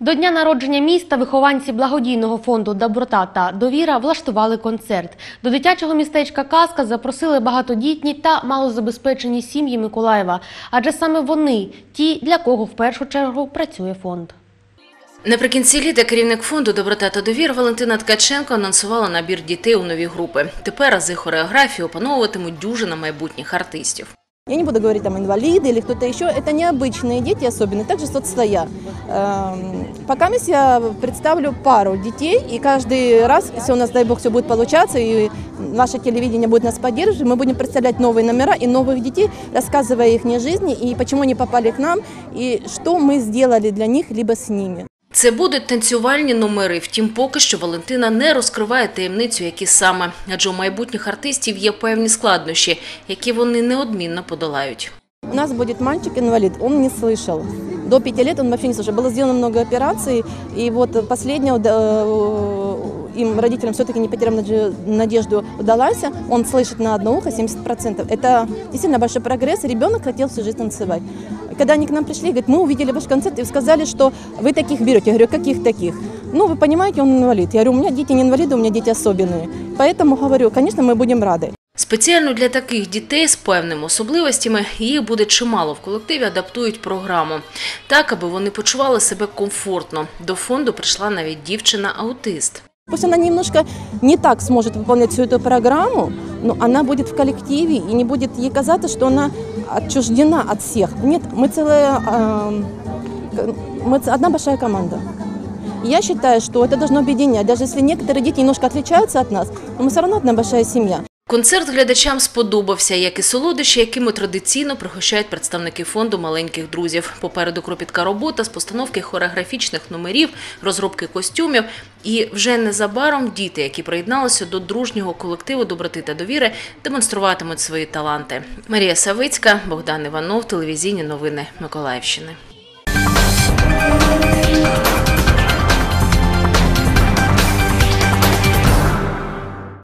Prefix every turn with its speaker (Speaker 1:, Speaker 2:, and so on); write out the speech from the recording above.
Speaker 1: До дня народження міста вихованці благодійного фонду «Доброта та довіра» влаштували концерт. До дитячого містечка «Казка» запросили багатодітні та малозабезпечені сім'ї Миколаєва. Адже саме вони – ті, для кого в першу чергу працює фонд.
Speaker 2: Наприкінці літа керівник фонду «Доброта та довіра» Валентина Ткаченко анонсувала набір дітей у нові групи. Тепер ази хореографії опановуватимуть дюжина майбутніх артистів.
Speaker 3: Я не буду говорить там инвалиды или кто-то еще, это необычные дети особенно, также соцстоя. Пока я представлю пару детей, и каждый раз, если у нас, дай бог, все будет получаться, и ваше телевидение будет нас поддерживать, мы будем представлять новые номера и новых детей, рассказывая их жизни, и почему они попали к нам, и что мы сделали для них, либо с ними.
Speaker 2: Це будуть танцювальні номери, втім поки що Валентина не розкриває таємницю, які саме. Адже у майбутніх артистів є певні складнощі, які вони неодмінно подолають.
Speaker 3: У нас будет мальчик-инвалид, он не слышал. До 5 лет он вообще не слышал. Было сделано много операций, и вот последняя им, родителям, все-таки не потеряв надежду, удалась. Он слышит на одно ухо 70%. Это действительно большой прогресс, и ребенок хотел всю жизнь танцевать. Когда они к нам пришли, говорят, мы увидели ваш концерт и сказали, что вы таких берете. Я говорю, каких таких? Ну, вы понимаете, он инвалид. Я говорю, у меня дети не инвалиды, у меня дети особенные. Поэтому говорю, конечно, мы будем рады.
Speaker 2: Спеціально для таких дітей з певними особливостями, їх буде чимало в колективі, адаптують програму. Так, аби вони почували себе комфортно. До фонду прийшла навіть дівчина-аутист.
Speaker 3: Пусть она немножко не так сможет выполнять всю эту программу, но она будет в коллективе и не будет ей казаться, что она отчуждена от всех. Нет, мы одна большая команда. Я считаю, что это должно объединять. Даже если некоторые дети немножко отличаются от нас, но мы все равно одна большая семья.
Speaker 2: Концерт глядачам сподобався, як і солодощі, якими традиційно пригощають представники фонду маленьких друзів. Попереду кропітка робота з постановки хореографічних номерів, розробки костюмів. І вже незабаром діти, які приєдналися до дружнього колективу «Доброти та довіри», демонструватимуть свої таланти. Марія Савицька, Богдан Іванов, телевізійні новини Миколаївщини.